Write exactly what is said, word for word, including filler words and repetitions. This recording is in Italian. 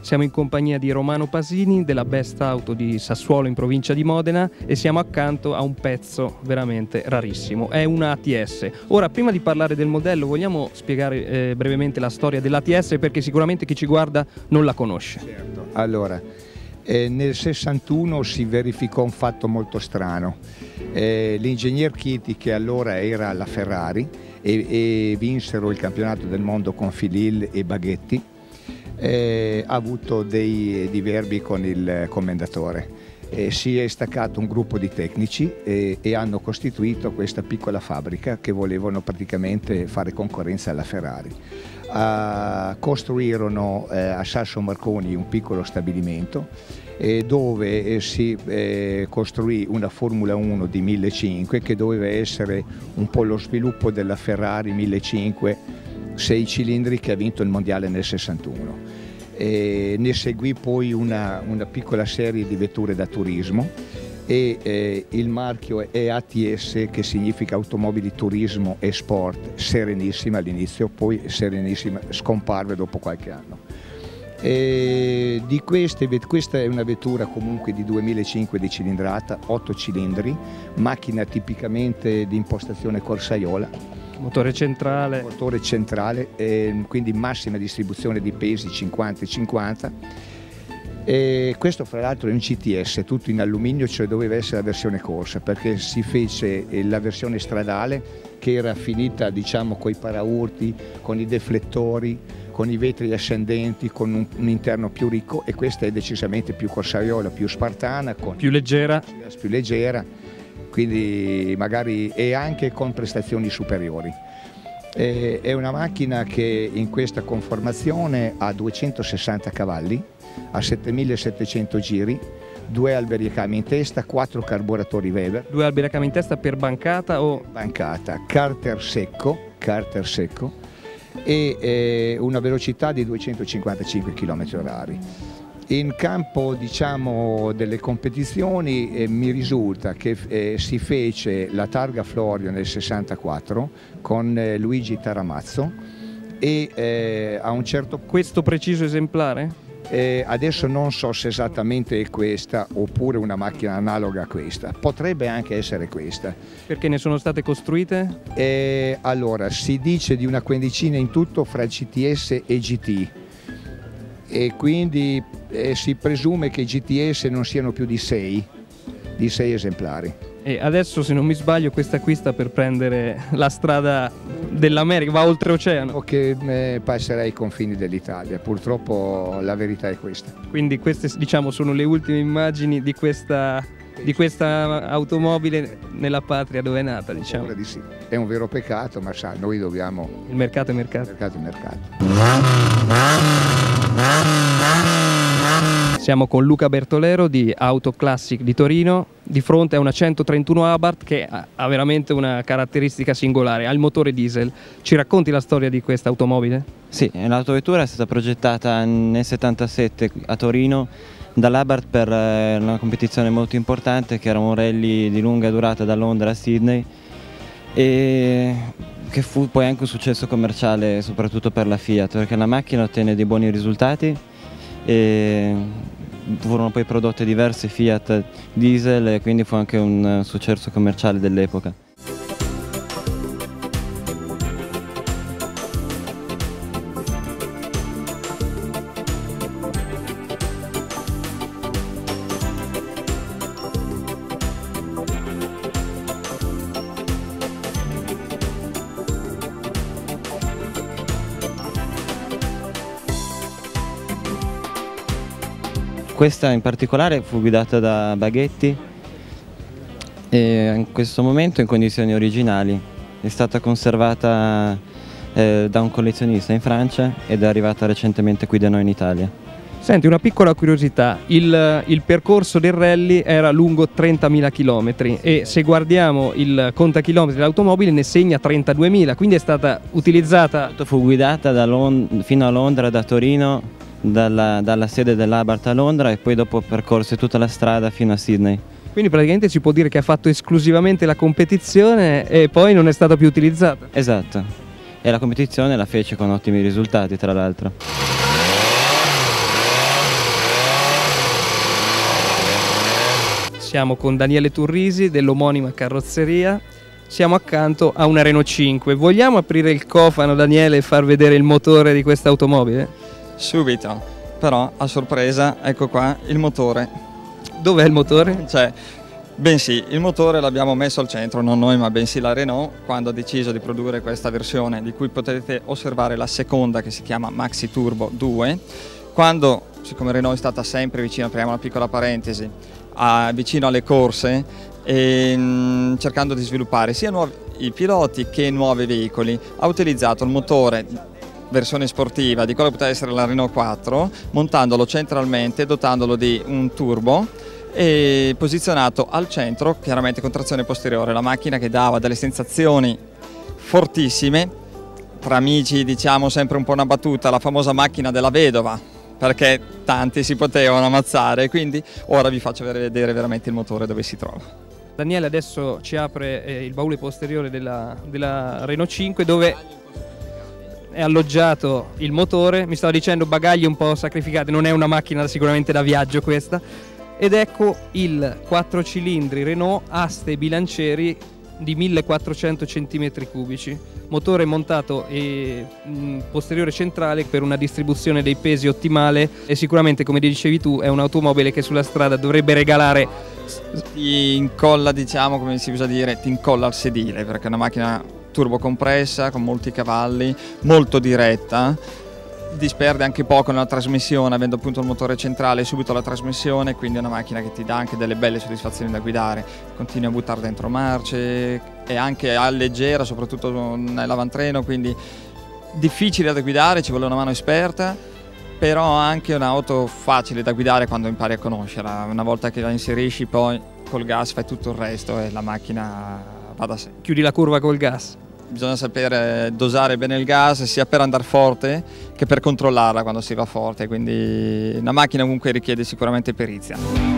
Siamo in compagnia di Romano Pasini della Best Auto di Sassuolo in provincia di Modena e siamo accanto a un pezzo veramente rarissimo, è una A T S. Ora, prima di parlare del modello, vogliamo spiegare eh, brevemente la storia dell'A T S, perché sicuramente chi ci guarda non la conosce. Certo. Allora, eh, nel sessantuno si verificò un fatto molto strano. Eh, l'ingegner Chiti, che allora era alla Ferrari e, e vinsero il campionato del mondo con Filil e Baghetti, eh, ha avuto dei diverbi con il commendatore. Eh, si è staccato un gruppo di tecnici e, e hanno costituito questa piccola fabbrica che volevano praticamente fare concorrenza alla Ferrari. Uh, costruirono eh, a Sasso Marconi un piccolo stabilimento eh, dove eh, si eh, costruì una Formula uno di millecinquecento che doveva essere un po' lo sviluppo della Ferrari millecinquecento sei cilindri che ha vinto il mondiale nel sessantuno. E ne seguì poi una, una piccola serie di vetture da turismo e eh, il marchio è A T S, che significa Automobili Turismo e Sport Serenissima all'inizio, poi Serenissima scomparve dopo qualche anno. E di queste, questa è una vettura comunque di duemilacinque di cilindrata, otto cilindri, macchina tipicamente di impostazione corsaiola. Motore centrale. Motore centrale, eh, quindi massima distribuzione di pesi cinquanta e cinquanta. E questo fra l'altro è un G T S, tutto in alluminio, cioè doveva essere la versione corsa, perché si fece la versione stradale che era finita, diciamo, con i paraurti, con i deflettori, con i vetri ascendenti, con un, un interno più ricco, e questa è decisamente più corsaiola, più spartana, con più leggera. più leggera. Quindi magari e anche con prestazioni superiori. E, è una macchina che in questa conformazione ha duecentosessanta cavalli, ha settemilasettecento giri, due alberi a cambio in testa, quattro carburatori Weber. Due alberi a cambio in testa per bancata o? Bancata, carter secco, carter secco e eh, una velocità di duecentocinquantacinque chilometri orari. In campo, diciamo, delle competizioni eh, mi risulta che eh, si fece la Targa Florio nel sessantaquattro con eh, Luigi Taramazzo e eh, a un certo punto... Questo preciso esemplare? Eh, adesso non so se esattamente è questa oppure una macchina analoga a questa, potrebbe anche essere questa. Perché ne sono state costruite? Eh, allora, si dice di una quindicina in tutto fra G T S e G T. E quindi eh, si presume che i G T S non siano più di sei, di sei esemplari. E adesso, se non mi sbaglio, questa qui sta per prendere la strada dell'America, va oltreoceano. O che eh, passerà ai confini dell'Italia, purtroppo la verità è questa. Quindi queste, diciamo, sono le ultime immagini di questa, di questa automobile nella patria dove è nata, diciamo. Ora di sì. È un vero peccato, ma sa, noi dobbiamo... Il mercato è mercato. Il mercato è mercato. Siamo con Luca Bertolero di Auto Classic di Torino, di fronte a una centotrentuno Abarth che ha veramente una caratteristica singolare, ha il motore diesel. Ci racconti la storia di questa automobile? Sì, l'autovettura è stata progettata nel settantasette a Torino dall'Abarth per una competizione molto importante che era un rally di lunga durata da Londra a Sydney e che fu poi anche un successo commerciale soprattutto per la Fiat, perché la macchina ottenne dei buoni risultati e furono poi prodotte diverse Fiat diesel e quindi fu anche un successo commerciale dell'epoca. Questa in particolare fu guidata da Baghetti e in questo momento in condizioni originali. È stata conservata eh, da un collezionista in Francia ed è arrivata recentemente qui da noi in Italia. Senti, una piccola curiosità, il, il percorso del rally era lungo trentamila chilometri e se guardiamo il contachilometri dell'automobile ne segna trentaduemila, quindi è stata utilizzata... Fu guidata da fino a Londra, da Torino, Dalla, dalla sede dell'Abarth a Londra e poi dopo percorse tutta la strada fino a Sydney. Quindi praticamente si può dire che ha fatto esclusivamente la competizione e poi non è stata più utilizzata? Esatto, e la competizione la fece con ottimi risultati tra l'altro. siamo con Daniele Turrisi dell'omonima carrozzeria, siamo accanto a una Renault cinque. Vogliamo aprire il cofano, Daniele, e far vedere il motore di questa automobile? Subito, però a sorpresa, ecco qua il motore. Dov'è il motore? Cioè, bensì, il motore l'abbiamo messo al centro, non noi ma bensì la Renault, quando ha deciso di produrre questa versione, di cui potete osservare la seconda, che si chiama Maxi Turbo due. Quando, siccome Renault è stata sempre vicino, apriamo una piccola parentesi, a, vicino alle corse, e, mh, cercando di sviluppare sia nuovi i piloti che nuovi veicoli, ha utilizzato il motore versione sportiva di quella che poteva essere la Renault quattro, montandolo centralmente, dotandolo di un turbo e posizionato al centro, chiaramente con trazione posteriore. La macchina che dava delle sensazioni fortissime, tra amici diciamo sempre un po' una battuta, la famosa macchina della vedova, perché tanti si potevano ammazzare, quindi ora vi faccio vedere veramente il motore dove si trova. Daniele adesso ci apre eh, il baule posteriore della, della Renault cinque, dove è alloggiato il motore. Mi stavo dicendo bagagli un po' sacrificati, non è una macchina sicuramente da viaggio questa. Ed ecco il quattro cilindri Renault, aste e bilancieri di millequattrocento centimetri cubici, motore montato e mh, posteriore centrale per una distribuzione dei pesi ottimale, e sicuramente, come dicevi tu, è un'automobile che sulla strada dovrebbe regalare. Ti incolla, diciamo, come si usa dire, ti incolla al sedile, perché è una macchina turbocompressa con molti cavalli, molto diretta, disperde anche poco nella trasmissione, avendo appunto il motore centrale e subito la trasmissione, quindi è una macchina che ti dà anche delle belle soddisfazioni da guidare. Continui a buttare dentro marce, è anche leggera, soprattutto nell'avantreno, quindi difficile da guidare, ci vuole una mano esperta, però anche un'auto facile da guidare quando impari a conoscerla. Una volta che la inserisci, poi col gas fai tutto il resto e la macchina va da sé. Chiudi la curva col gas. Bisogna sapere dosare bene il gas, sia per andare forte che per controllarla quando si va forte, quindi una macchina comunque richiede sicuramente perizia.